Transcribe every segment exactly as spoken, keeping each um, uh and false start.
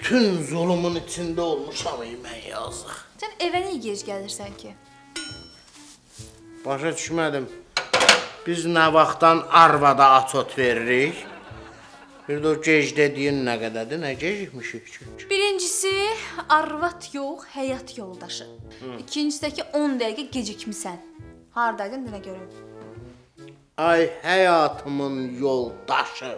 bütün zulümün içində olmuşam mən yazıq. Sən evə niyə gec gəlirsən ki? Başa düşmədim. Biz nə vaxtdan arvada açot veririk? Bir də o gec dediyin nə qədərdir, nə gecikmişik ki? Birincisi, arvad yox, həyat yoldaşı. İkincisindəki on dəqiqə gecikmisən. Haradaydın, denə görüm. Ay həyatımın yoldaşı.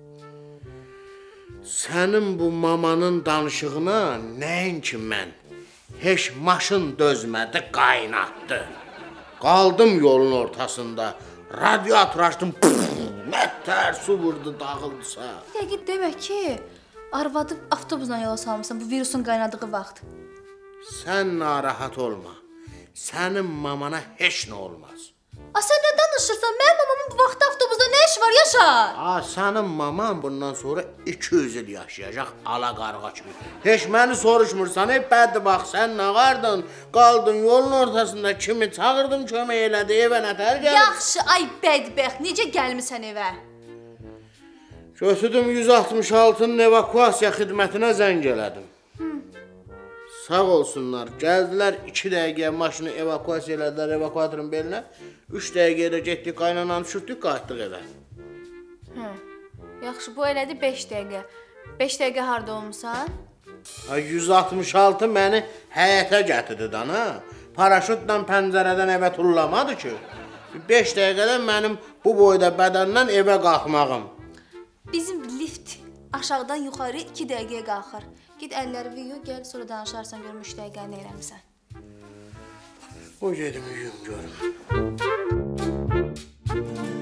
Sənin bu mamanın danışığına nəinki mən? Heç maşın dözmədi, qaynatdı. Qaldım yolun ortasında. Radiator açdım, nətər su vurdu, dağıldısa. Bir dəqiqə demək ki, arvadı avtobusla yola salmışsan bu virusun qaynadığı vaxt. Sən narahat olma. Sənin mamana heç nə olmaz. A, sən nə danışırsan? Mənim mamamın bu vaxtda avtobusda nə iş var, Yaşar? A, sənin maman bundan sonra iki yüz il yaşayacaq, ala qarğa kimi. Heç məni soruşmursan, ey bədbax, sən nə qardın? Qaldın yolun ortasında, kimi çağırdım, kömək elədi, evə nətər gəlib? Yaxşı, ay bədbəxt, necə gəlmisən evə? Götürdüm yüz altmış altının evakuasiya xidmətinə zəng elədim. Sağ olsunlar, gəldilər iki dəqiqəyə maşını evakuasiya elədilər evakuatorun belinə. Üç dəqiqəyə də getdik, qaynananı düşürtdük, qayıtdıq evə. Hə, yaxşı, bu elədi beş dəqiqə. beş dəqiqə harada olmuşsan? yüz altmış altı məni həyətə gətirdi dana. Paraşutla pəncərədən evə tullamadı ki. beş dəqiqədən mənim bu boyda bədəndən evə qalxmağım. Bizim lift aşağıdan yuxarı iki dəqiqəyə qalxır. Git əlləri yuy, gəl, sonra danışarsan, görüm üç dəqiqə nə eləmişsən. O gedim yuyum görüm.